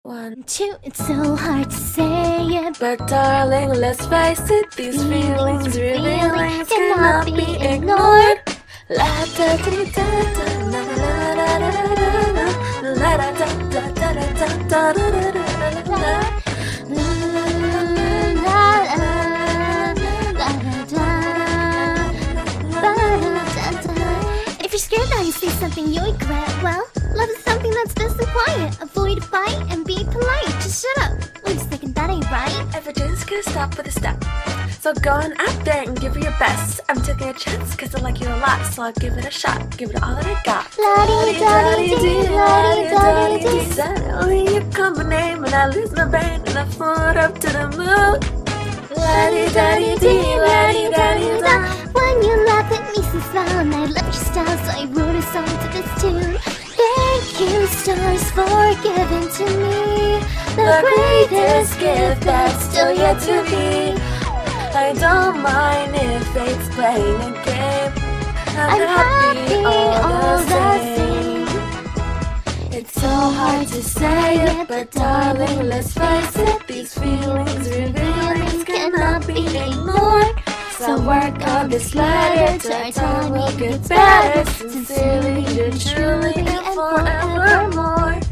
1, 2, it's so hard to say it, but darling, let's face it, these feelings revealing cannot be ignored. La da da da da, la la la la la la, la da da da da da da da da da. If you're scared now you say something you regret, well, love is something that's best and quiet. Avoid a fight and be polite. Just shut up. Wait a second, that ain't right. Everything's gonna stop with a step. So go on out there and give it your best. I'm taking a chance cause I like you a lot, so I'll give it a shot. Give it all that I got. La-dee-da-dee-dee, la-dee-da-dee-dee. Suddenly you call my name and I lose my brain and I float up to the moon. La-dee-da-dee-dee, la-dee-da-dee-da. When you laugh at me so smile and I love your style, so I wrote a song to this tune. Thank you, stars, for giving to me The greatest gift that's still yet to be. I don't mind if it's playing a game. I'm happy all the same. It's so hard to say it, but darling, let's face it, these feelings revealing cannot be ignored. So work on this letter, till our time will get better. Sincerely, you're truly, and forevermore.